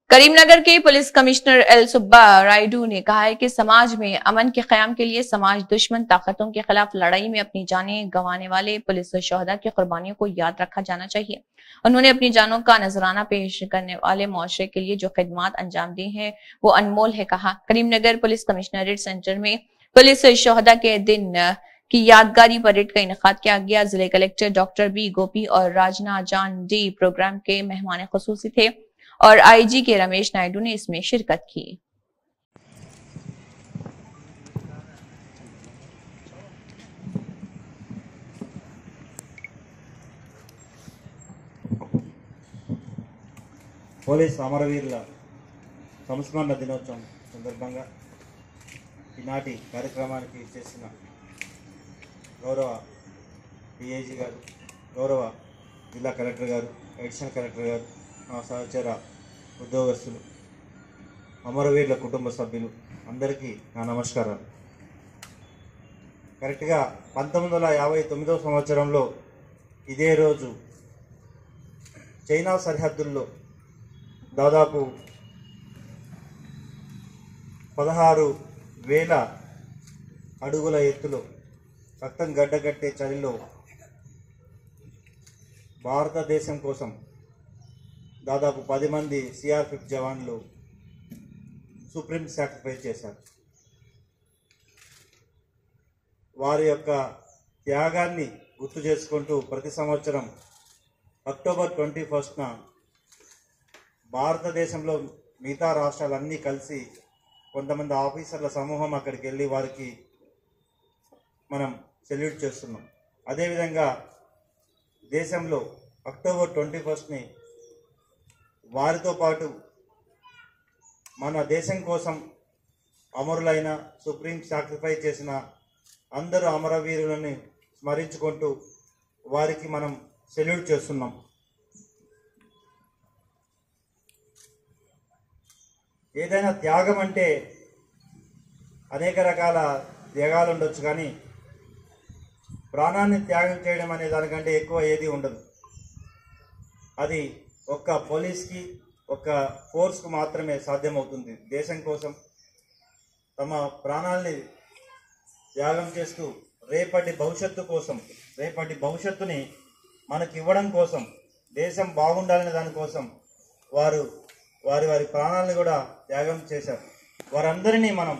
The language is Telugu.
करीमनगर के police commissioner L Subba Rayudu ने कहा है कि समाज में अमन के क़याम के लिए समाज दुश्मन ताकतों के खिलाफ लड़ाई में अपनी जानें गंवाने वाले पुलिस शोहदा की कुर्बानियों को याद रखा जाना चाहिए। उन्होंने अपनी जानों का नजराना पेश करने वाले मुआशरे के लिए जो खिदमात अंजाम दी हैं वो अनमोल है। कहा करीमनगर पुलिस कमिश्नरेट सेंटर में पुलिस शोहदा के दिन की यादगारी परेड का इनेकाद किया गया। जिले कलेक्टर डॉक्टर बी गोपी और राजना जान डी प्रोग्राम के मेहमान खुसूसी थे और आईजी के रमेश नायडू ने इसमें शिरकत की। పోలీస్ అమరవీరుల సంస్మరణ దినోత్సవం సందర్భంగా ఈనాటి కార్యక్రమానికి చేసిన గౌరవ డిఐజీ గారు, గౌరవ జిల్లా కలెక్టర్ గారు, అడిషనల్ కలెక్టర్ గారు, మా సహచర ఉద్యోగస్తులు, అమరవీరుల కుటుంబ సభ్యులు అందరికీ నా నమస్కారాలు. కరెక్ట్గా 1959 సంవత్సరంలో ఇదే రోజు చైనా సరిహద్దుల్లో దాదాపు 16,000 అడుగుల ఎత్తులో రక్తం గడ్డగట్టే చలిలో భారతదేశం కోసం దాదాపు 10 మంది సిఆర్పిఎఫ్ జవాన్లు సుప్రీం సాక్రిఫైస్ చేశారు. వారి యొక్క త్యాగాన్ని గుర్తు చేసుకుంటూ ప్రతి సంవత్సరం అక్టోబర్ 21న భారతదేశంలో మిగతా రాష్ట్రాలన్నీ కలిసి కొంతమంది ఆఫీసర్ల సమూహం అక్కడికి వెళ్ళి వారికి మనం సెల్యూట్ చేస్తున్నాం. అదేవిధంగా దేశంలో అక్టోబర్ 21ని వారితో పాటు మన దేశం కోసం అమరులైన సుప్రీం సాక్రిఫైస్ చేసిన అందరూ అమరవీరులని స్మరించుకుంటూ వారికి మనం సెల్యూట్ చేస్తున్నాం. ఏదైనా త్యాగం అంటే అనేక రకాల త్యాగాలు ఉండొచ్చు, కానీ ప్రాణాన్ని త్యాగం చేయడం అనే దానికంటే ఎక్కువ ఏది ఉండదు. అది ఒక్క పోలీస్కి, ఒక్క ఫోర్స్కు మాత్రమే సాధ్యమవుతుంది. దేశం కోసం తమ ప్రాణాలని త్యాగం చేస్తూ రేపటి భవిష్యత్తు కోసం, రేపటి భవిష్యత్తుని మనకి ఇవ్వడం కోసం, దేశం బాగుండాలనే దానికోసం వారి ప్రాణాలను కూడా త్యాగం చేశారు. వారందరినీ మనం